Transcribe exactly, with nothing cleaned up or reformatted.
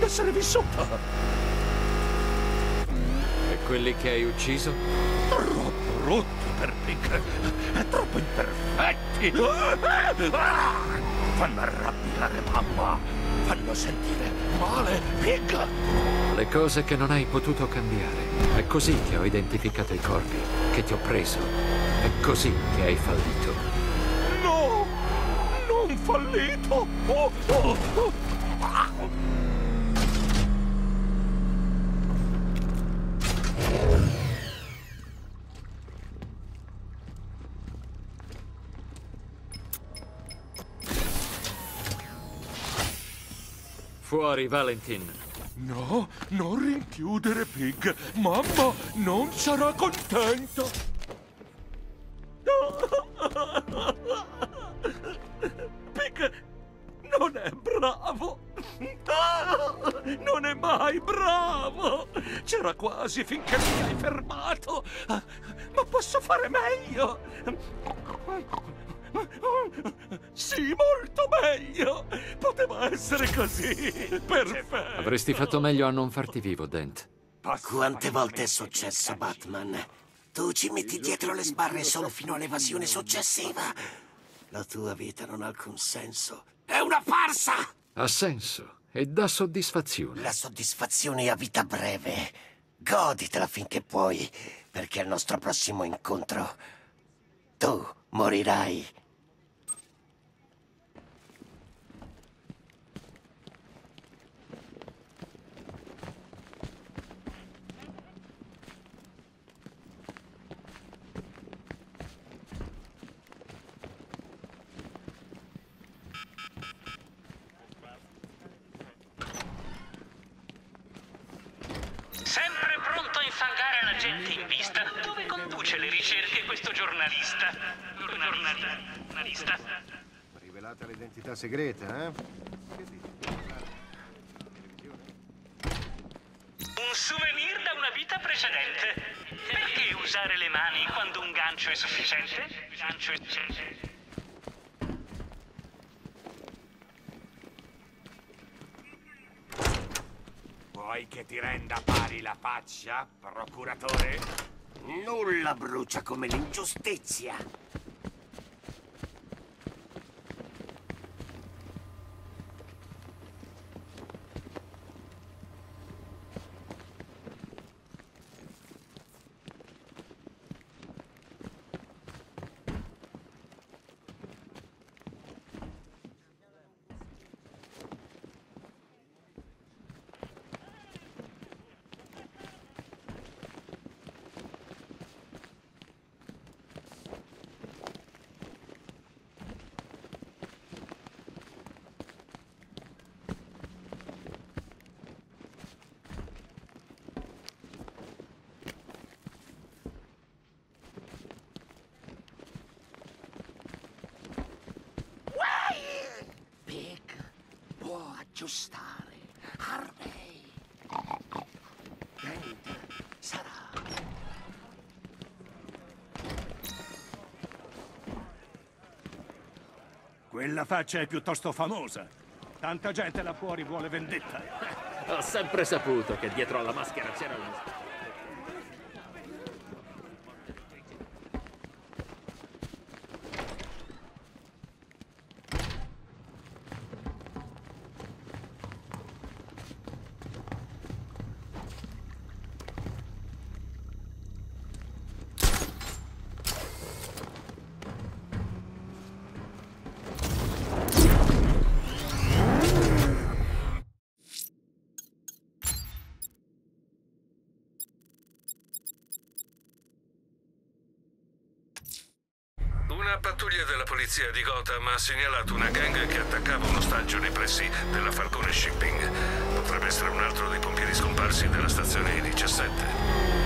essere vissuto. E quelli che hai ucciso? Troppo rotti per Pig. E troppo imperfetti. Fanno arrabbiare mamma. Fanno sentire male Pig. Le cose che non hai potuto cambiare. È così che ho identificato i corpi, che ti ho preso. È così che hai fallito. No! Non fallito! Oh, oh, oh. Fuori, Valentin. No, non rinchiudere Pig. Mamma non sarà contenta. Pig non è bravo. Non è mai bravo. C'era quasi finché mi hai fermato. Ma posso fare meglio. Sì, molto meglio. Poteva essere così. Perfetto. Avresti fatto meglio a non farti vivo, Dent. Quante volte è successo, Batman? Tu ci metti dietro le sbarre solo fino all'evasione successiva. La tua vita non ha alcun senso. È una farsa! Ha senso e dà soddisfazione. La soddisfazione è a vita breve. Goditela finché puoi, perché al nostro prossimo incontro tu morirai. Sempre pronto a infangare la gente in vista? Dove conduce le ricerche questo giornalista? Giornalista? Giornalista? Rivelata l'identità segreta, eh? Che dite? Un souvenir da una vita precedente. Perché usare le mani quando un gancio è sufficiente? Gancio è sufficiente. Vuoi che ti renda pari la faccia, procuratore? Nulla brucia come l'ingiustizia. Aggiustare. Harvey. Dent sarà. Quella faccia è piuttosto famosa. Tanta gente là fuori vuole vendetta. Ho sempre saputo che dietro alla maschera c'era uno. Una pattuglia della polizia di Gotham ha segnalato una gang che attaccava un ostaggio nei pressi della Falcone Shipping. Potrebbe essere un altro dei pompieri scomparsi della stazione I diciassette.